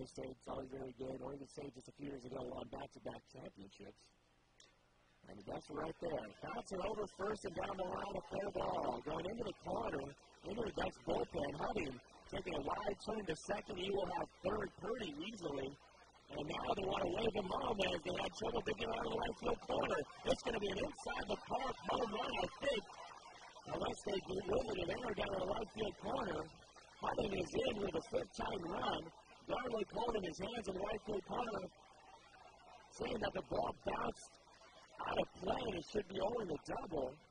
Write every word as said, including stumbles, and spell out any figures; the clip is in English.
State's always very good. Oregon State just a few years ago won back-to-back championships. And that's right there. Bouncing over first and down the line of fair ball. Going into the corner, into the Ducks bullpen. Hubbing taking a wide turn to second. He will have third pretty easily. And now they want to wave him home as they had trouble digging out of the right field corner. It's going to be an inside the park home run, I think. Unless they get Willard an error down in the right field corner. Hubbing is in with a fifth-time run. Darley holding his hands in the right field corner, saying that the ball bounced out of play and it should be only the double.